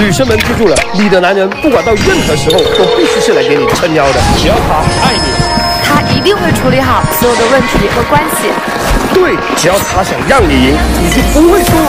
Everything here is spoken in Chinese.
女生们记住了，你的男人不管到任何时候都必须是来给你撑腰的，只要他爱你， 他一定会处理好所有的问题和关系。 对，只要他想让你赢，你就不会输。